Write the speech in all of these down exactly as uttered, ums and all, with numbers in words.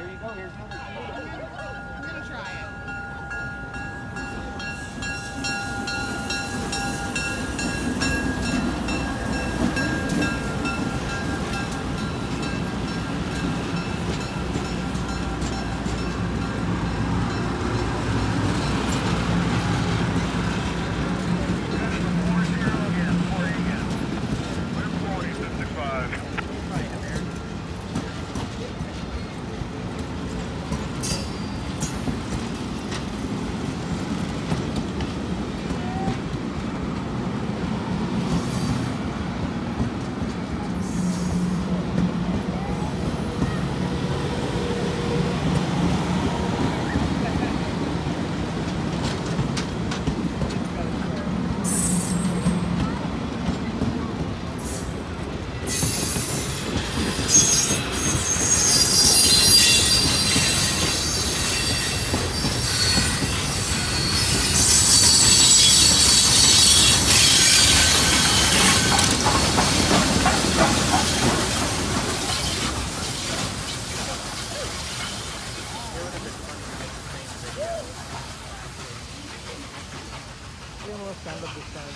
There you go. Here's another key. I'm gonna try it. Stand up this time.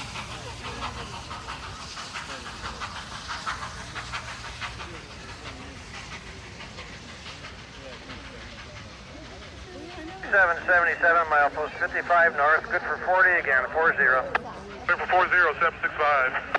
seven seventy-seven, milepost fifty-five north, good for forty again, four zero. Good for four zero, seven six five.